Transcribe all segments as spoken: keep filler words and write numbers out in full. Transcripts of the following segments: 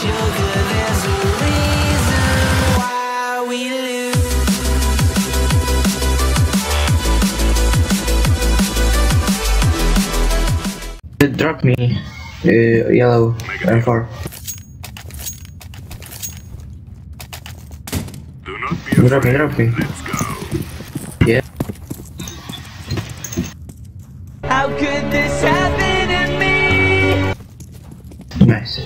sugar, there's a reason why we lose. Drop me, uh, yellow, M four. Drop me, drop me. Yeah. How could this happen to me? Nice.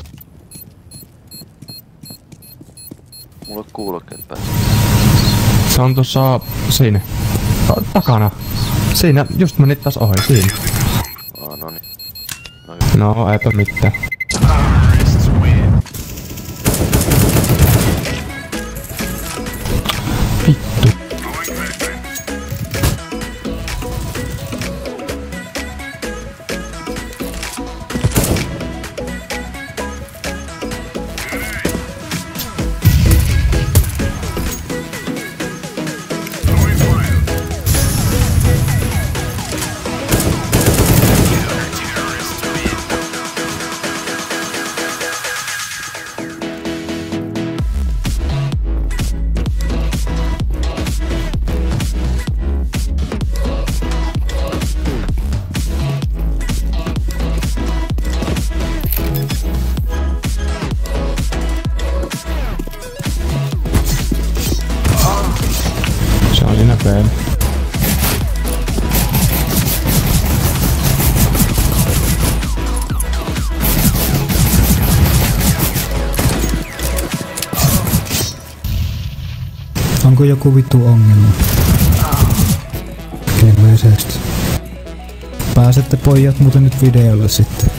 Mulla on kuulokkeet päässä. Se on tossa siinä. Ta takana. Siinä, just menit taas ohi, siinä. Aa, noni. No, eipä mitään. Vittu. Se on siinä peli. Onko joku vittu ongelma? Ilmeisesti. Pääsette pojat muuten nyt videolle sitten.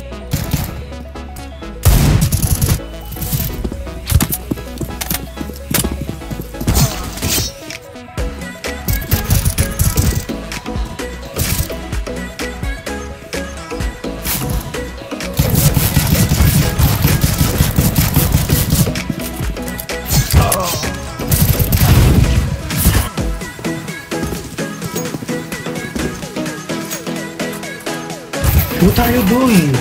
What are you doing?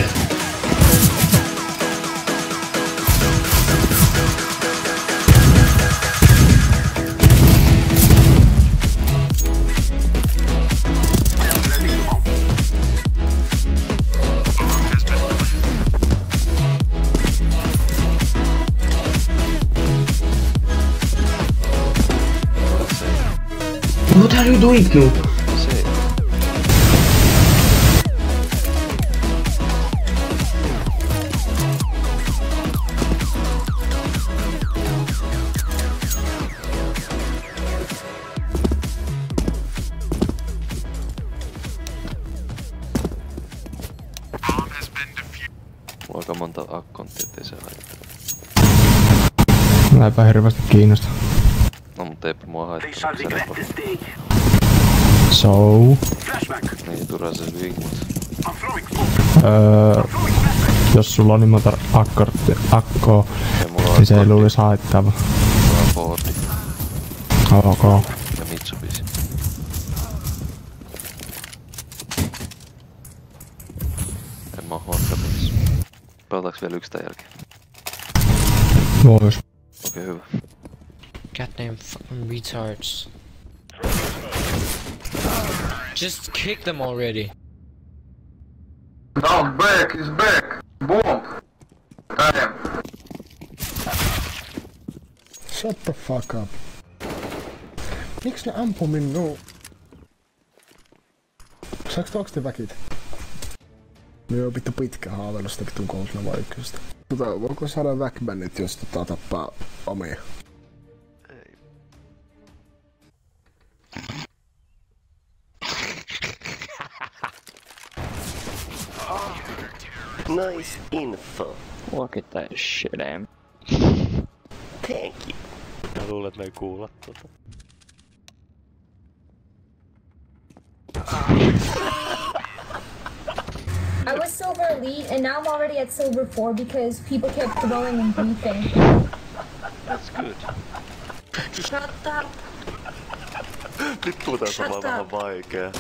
What are you doing, noob? Aika monta akkonttia, ettei se haittaa. Mä eipä hirveästi kiinnosta. No mut eipä mua haittaa, se repo. So. Niin, turhaa se hyvin, mut... Öö, jos sulla on niin monta akkordia, akkoa, niin se ei luulis haittaava. Mulla on Fordi. Ok. Ja Mitsubishi. En mä oo Honda-biisi. Pelataaks vielä yks tän jälkeen? Vois. Okei, hyvä. Goddamn fucking retards. Just kick them already. No, back, he's back. Bomb. Damn. Shut the fuck up. Miksi ne ampuu minua? Saaks toksiti väkit? Me on vittu pitkä haaveilu sitä vittun koulutusena vai ykköstä. Tota, voiko saada väkbännit, jos tota tappaa omia? Ei. Nice info. Look at that shit, Am. Thank you. Mä luulen, että me ei kuulla tota. I was silver elite and now I'm already at silver four because people kept throwing and griefing. That's good. Shut up. Nyt puhutaan samalla vähän vaikea.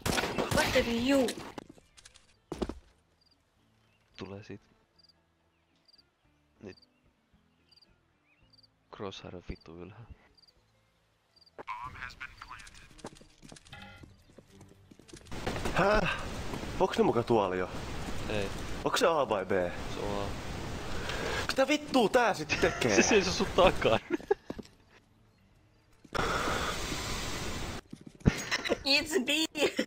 What did you? Tulee siitä. crosshair on vittu ylhäällä. Häh? Onks ne muka tuolla jo? Ei. Onks se A vai B? Se on A. Mitä vittua tää sit tekee? Se seisoo sun takana. It's B!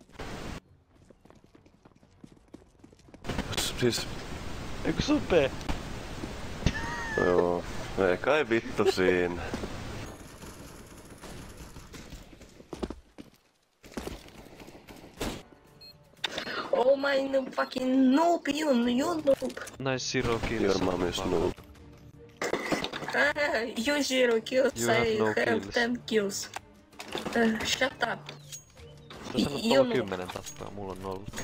Siis... Eikö se on B? Joo. Ei kai vittu siinä. Oh my no fucking noob, you, you noob! Nice zero kills. Your mom is noob. Ah, you zero kills, You have I no have kills. ten kills. Uh, shut up. Sä sanot You tuolla noob. kymmenen tappaa, mulla on nolla.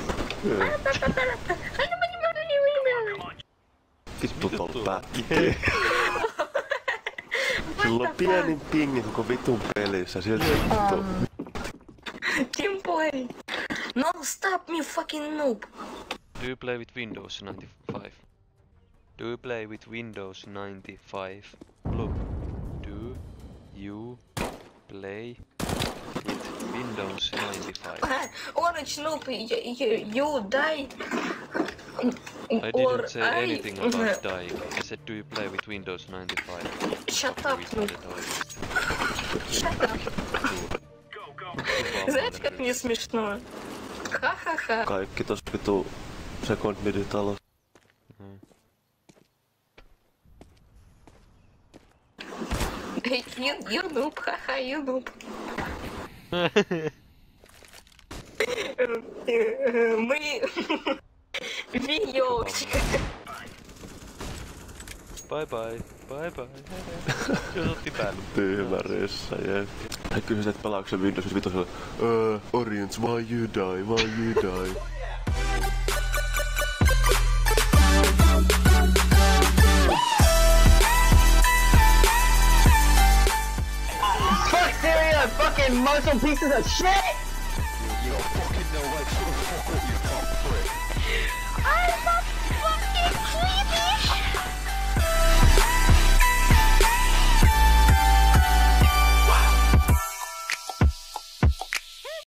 Vittu tuolla pätkii. Sillä on pienin pingi koko vitun pelissä, silti vittu. Team boy! No, stop me fucking noob! Do you play with Windows ninety-five? Do you play with Windows ninety-five? Look. Do you play with Windows ninety-five? Ah, orange noob, you, you, you die! I Or didn't say I- anything about dying. I said, do you play with Windows ninety-five? Shut up, noob. Shut up. Знаете, как мне смешно? Ха-ха-ха. Kaikki tos vitu second midi talos. Hey, you, you noob, ха-ха, you noob. Мы... Виёчка. Bye bye, bye bye. Se otti päälle. Tyhmä ressa, jep. Hän kysyi, että pelaako se Windows vitosella. Uh, Orients, why you die, why you die? Fuck Syria, fucking Muslim pieces of shit!